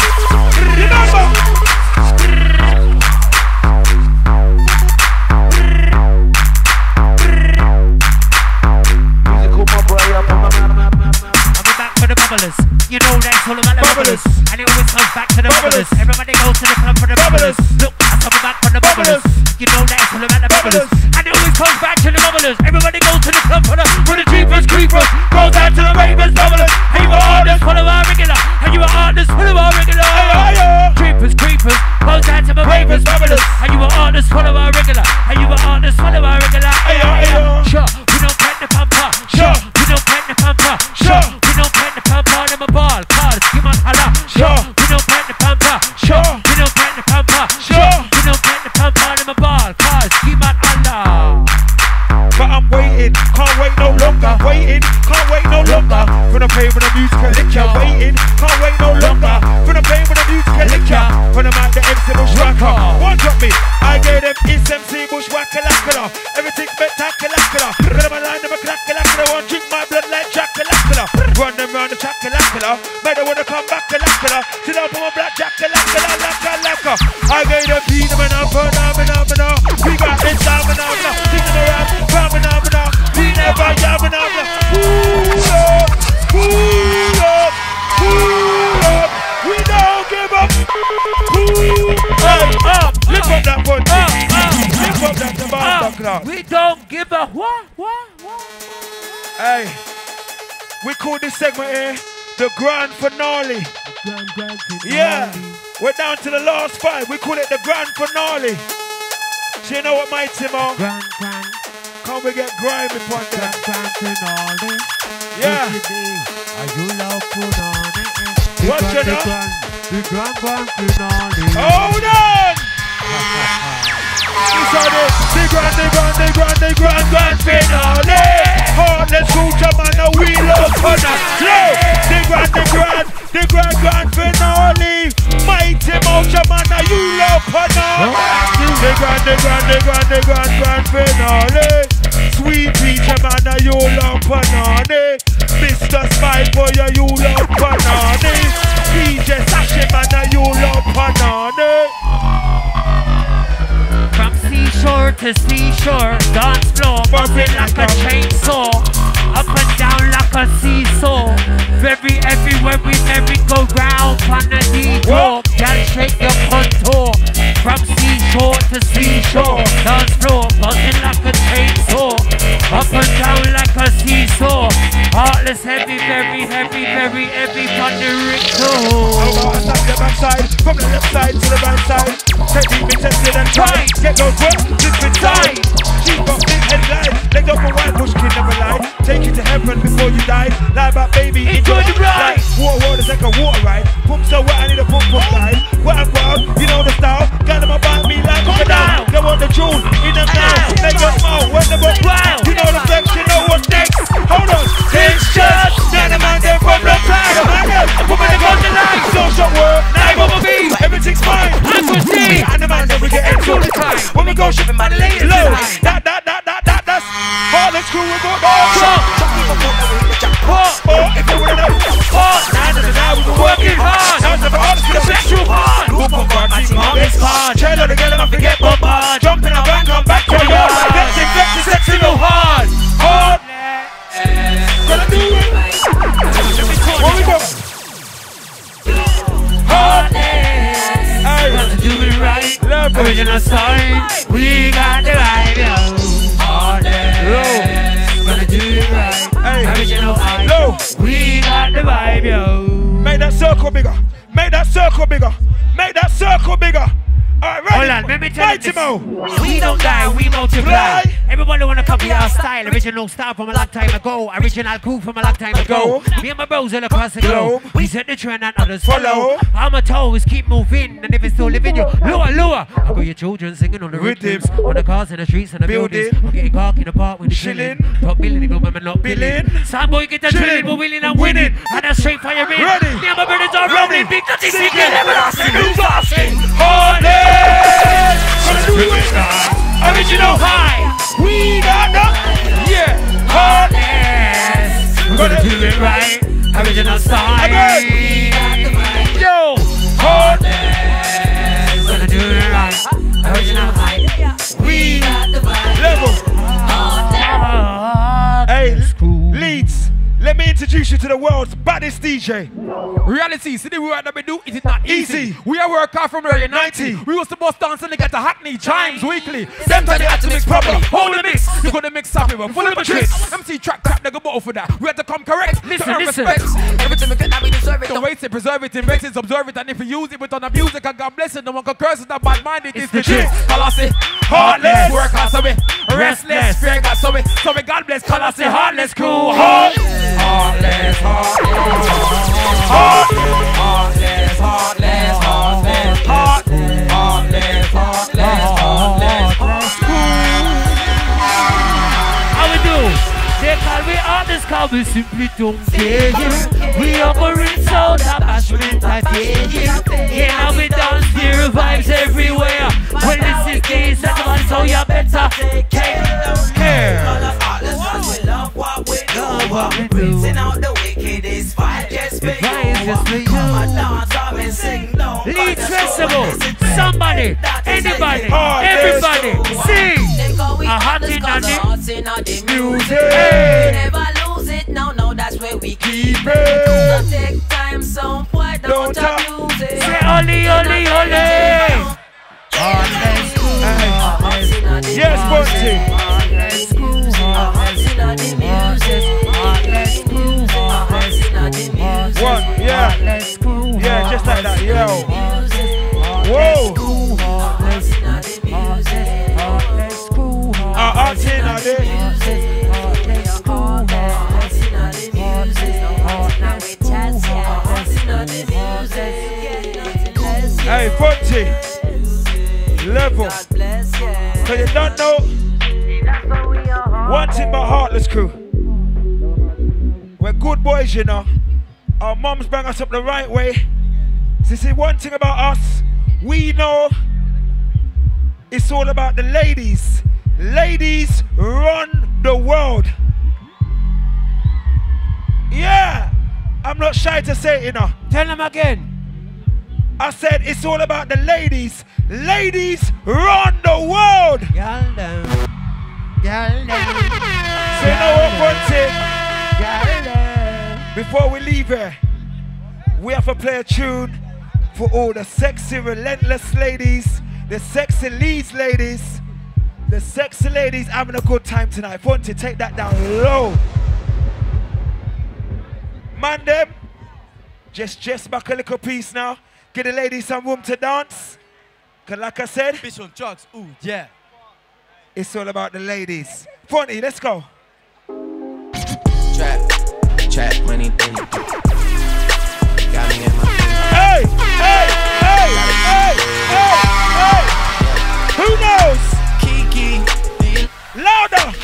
Musical my boy up. I'm back for the bubblers. You know that's all about the bubblers. And it always comes back to the bubblers. Everybody goes to the club for the bubblers. Look, I'm coming back for the bubblers. You know that's all about the bubblers. And it always comes back to the bubblers. Everybody goes to the club for the jeepers, creepers. Goes down to the ravens, bubblers. And you are artists full of our regular. And you are artists full of our regular. Jeepers, creepers. Goes down to the ravens, bubblers. And you are artists full of our regular. And you are artists full of our regular. Sure, we don't pet the pamper. Sure, we don't pet the pamper. Sure, we don't pet the pamper. Them a ball, cars, give on holla. Sure, we don't pet the pamper. Sure, we don't pet the pamper. Sure, we don't pet the pamper. Them a ball, cars, give on holla. But I'm waiting, can't wait no longer. Can't wait no longer. For the pain when the music liquor. Waiting, can't wait no longer. For the pain when the music liquor. When I'm at the MC Bushwhacker. One drop me, I gave them MC Bushwhacker. Everything spectacular. Run them a line, them a clack. One drink my blood like Jack-a-lackala. Run them round the Jack-a-lackala. Made them wanna come back a-lackala. Sit up on my black Jack-a-lackala. Lacka. I gave them phenomenal. We got this stamina. Singing around, phenomenal. We never yamming. Pull up. We don't give up. Lift up that one. Lift up that bar. We don't give a what? Hey, we call this segment here the grand finale. Yeah, we're down to the last 5. We call it the grand finale. So you know what, my Timo? Grand. Can we get grimy upon that? Grand finale. Yeah. Are you love finale? What's your name? The grand finale. Hold on! The grand finale. Heartless culture man, now we love honor. The grand finale. Mighty Mocha man, now you love honor. The grand finale. Sweet teacher man, now you love honor. Mr. Spy for you love honor. DJ Sashi man, now you love honor. From seashore to seashore, dance floor, buzzing like a chainsaw. Up and down like a seesaw. Everywhere we go round on the detour. Gotta shake your contour. From seashore to seashore, dance floor, buzzing like a chainsaw. Up and down like a seesaw. Heartless, heavy, very heavy on the ritual. I stop the backside, from the left side to the right side. Take me tested and try. Get those work, different side. She's got big headlines. Legs up a white bush, kid never lie. Take you to heaven before you die. Lie back, baby, enjoy the ride. Water, it's like a water ride. Pump so wet, I need a pump guide. Wet and wild, you know the style. Got them about me like crocodile. They want the jewel in them now. Make us smile, when they go wild. You know the flex, you know what's next. Hold on, it's just none of man, they're from the side. I'm put my gun to life. Social work, night over me. Everything's fine. I'm with me. And the man that we get into the time. When we go shipping by the ladies. That's Heartless crew, we go if you wanna know, now we've been working hard. Now it's never honest, we the best you hard. Boom, bombard, my team on this card. Check out the girl, I forget bombard. Jumping our back We got the vibe, yo. Heartless, gonna do it right. Original hype. Low. We got the vibe, yo. Make that circle bigger. Make that circle bigger. Make that circle bigger. Alright, ready? Hold on, let me tell you this. Mo. We don't die, we multiply. Everybody wanna copy our style. Original style from a long time ago. Original cool from a long time ago. Me and my bros all across the globe. We set the trend and others follow. I'm a toes, keep moving. And if it's still living, you lower, lower. I got your children singing on the rhythms. On the cars, in the streets, and the buildings. We're getting parked in the park when you're chilling. Top billing, but man, not billing. Some boy get the drilling, but willing and winning. And that's straight fire in. Ready. Me and my brothers are rolling. Big dirty secret, everlasting, who's asking? Harley! Gonna do it now. Original high. We got the Heartless. We're gonna do it right. Original style. Yo. Heartless. Gonna do it right. Original high. We level. Hey, Leeds. Let me introduce you to the world's baddest DJ. Reality, see the word that we do, it is not easy. We are work hard from early 90. We used to bust dance and they get the Hackney chimes weekly. Them time they had to mix properly. Hold the mix, you gonna mix up, we were full of a tricks. MC track crap, they go bottle for that. We had to come correct. Listen. Everything we get, we deserve it. Don't waste it, preserve it, invest it, observe it. And if we use it, we don't abuse it. And God bless it, no one can curse it. That bad mind, it is the truth. Colossi, heartless, work hard, so we restless, fear God, so we God bless. Colossi, heartless, cool, heartless. Heartless, heartless, heartless, heartless, heartless, heartless, heartless, heartless. How we do? They call me artists, call we simply don't care. We operate sound, bashment, I feel. Yeah, now we dance, there vibes everywhere. When this is the settlement, so you better take care. We love what we do. Breathing out the wickedest vibe just for you. Come and dance up and sing. Leeds Festival. Somebody, anybody, everybody, sing. A hot in the music. Never lose it. No, that's where we keep it. Don't take time, some boy, don't abuse it. Say oli, oli, oli. Yes, Bunty. One, yeah. Yeah, just like that, yo. Whoa. Hey, Bunty. Level. So you don't know one thing about Heartless Crew. We're good boys, you know. Our moms bring us up the right way. So see, one thing about us, we know it's all about the ladies. Ladies run the world. Yeah, I'm not shy to say it, you know. Tell them again. I said it's all about the ladies. Ladies run the world. Girl down. Girl down. So you know what, Bunty? Before we leave here, we have to play a tune for all the sexy, relentless ladies, the sexy Leeds ladies, the sexy ladies having a good time tonight. Bunty, take that down low. Man, them, just back a little piece now. Give the ladies some room to dance. Because like I said, drugs, ooh, yeah. It's all about the ladies. Bunty, let's go. Trap money thing. Got me in my Hey! Who knows? Kiki. Louder!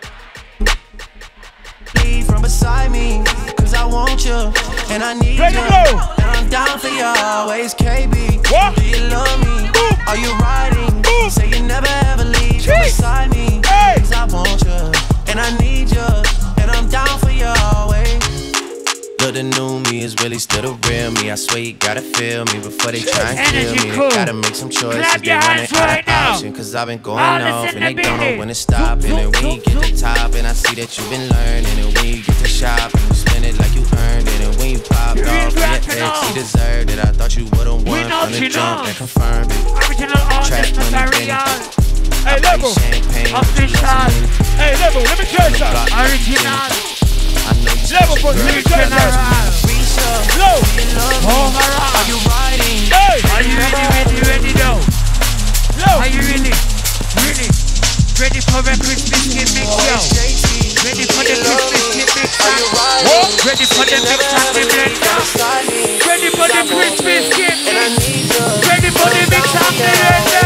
Leave from beside me, cause I want you, and I need Play you. the blow. And I'm down for you always, KB. What? Do you love me? Boom. Are you riding? Boom. Say you never ever leave from beside me. Hey. Cause I want you, and I need you, and I'm down for you always. Look, the new me is really still the real me. I swear you gotta feel me before they try and kill me. Cool. They gotta make some choices. Clap your hands right now. Cause I've been going off and they don't know when to stop. And when you get to top, and I see that you've been learning. And when you get to shop, and you spend it like you earned it. And when you popped off, your ex, he deserved it. I thought you would've won from the jump and confirmed it. Original artist material. Hey, Level. Official. Hey, Level, let me try something. Original. Level, but let me try something. Low. Are you riding? Hey. Are you ready now? Low. Are you ready? Ready for a Christmas kid mix, yo. Ready for the Christmas kid mix. Ready for the mix and the blender. Ready for the Christmas kid mix. Ready for the mix and the blender.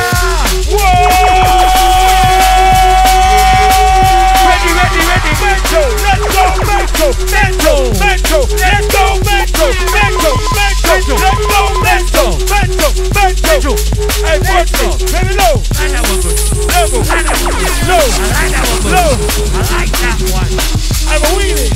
Whoa! Ready. Metro, let's go, Metro. Let's go, Metro. Let's go, Metro. Hey, Metro. Very low. Level. Low. I like that one. I'm a wheelie.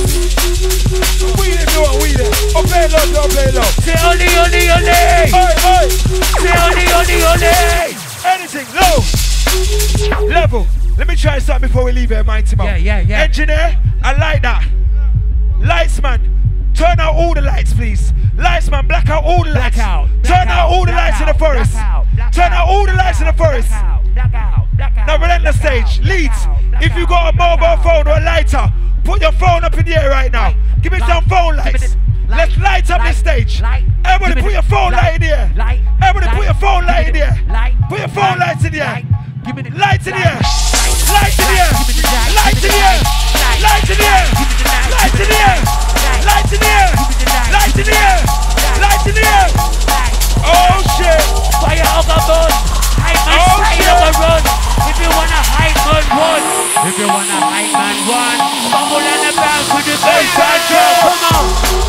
Oh, play low. Say only. Oi. Say only. Anything, low. Level. Let me try something before we leave here, Mighty Mo. Yeah. Engineer, I like that. Lights, man. Turn out all the lights, please. Lights, man, black out all the lights. Turn out all the lights in the forest. Turn out all the lights in the forest. Now, relentless stage. Leads, if you got a mobile phone or a lighter, put your phone up in the air right now. Give me some phone lights. Let's light up this stage. Everybody put your phone light in the air. Everybody put your phone light in the air. Put your phone lights in the air. Lights in the air. Lights in the air. Lights in the air. Lights in the air. Lights in the air. Lights in the air. Lights in the air. Lights in the air. Oh shit. Fire overboard. Hype man run. If you want a hype man run. If you want a hype man run. Bumble on the back with the bass and drum. Come on.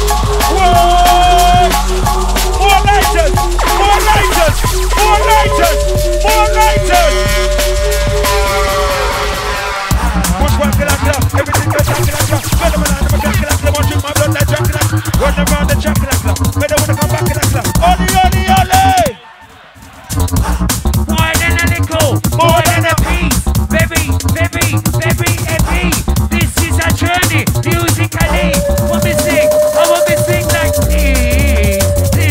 Whoa. More lighters. More lighters. More lighters. More lighters. Push one killer. Everything goes down killer. Better man I'm a killer. Want to my blood like Jack killer. Run around the Jack killer. Better wanna come back killer. Oli. More than a nickel. More than a piece. Baby. This is a journey. Musically. What we sing? I want me sing like this.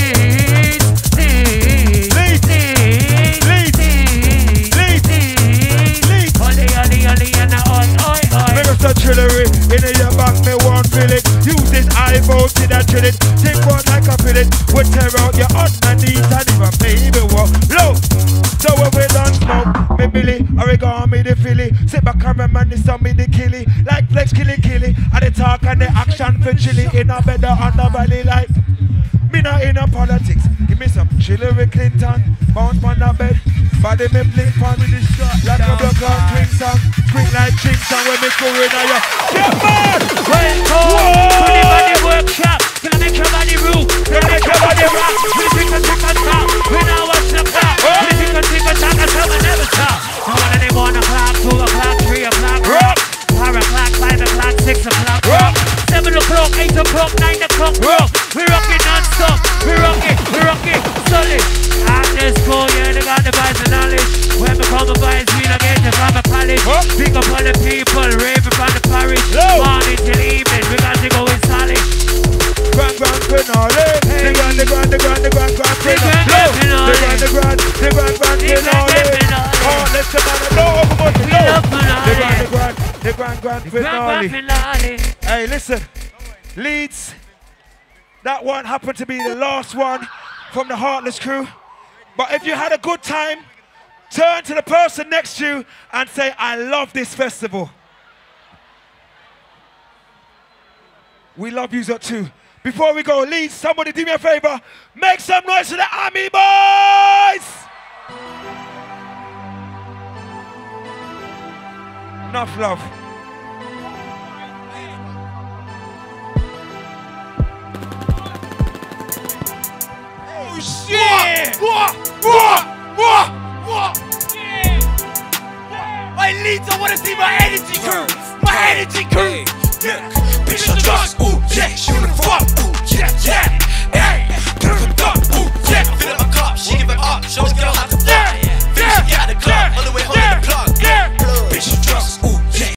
Oli, and oi. Make us artillery in your back, me won't feel it. Use this eyeball to that drill it. Take one like a fillet. We'll tear out your underneath and even baby walk low. So when we done smoke, me Billy, origami the Philly. Sit back and reminisce on me the killy. Like flex killy. And the talk and the action for chilly. In a bed on the valley like. Me not in a politics. Give me some Hillary Clinton. Bounce on the bed. Body me blink on the shot. Like a block on swing song. Swing like ching song when me go in a ya. Get mad! Welcome to the body workshop. Gonna make your body move. Gonna make your body rock. We tick and talk. We now watch the clock. We tick and talk until we never stop. No one of them 1 o'clock, 2 o'clock, 3 o'clock. Rock. 4 o'clock, 5 o'clock, 6 o'clock. Rock. 7 o'clock, 8 o'clock, 9 o'clock. Rock. We rockin' non-stop. We rockin' solid. After school, yeah, they got the vibes and knowledge. When we come to vibes, we don't get it from a college. Pick up all the people, raving from the parish. Morning till evening, we got to go in solid. Grand finale. The grand finale. Oh, let's go on the grand finale. Hey, listen, Leeds. That one happened to be the last one from the Heartless crew. But if you had a good time, turn to the person next to you and say, I love this festival. We love you too. Before we go, Leeds, somebody do me a favor. Make some noise for the Army boys! Enough love. Oh shit! My Leeds, I wanna see my energy crew! My energy crew! Yeah, bitch, I trust, ooh, yeah, uniform, ooh, yeah.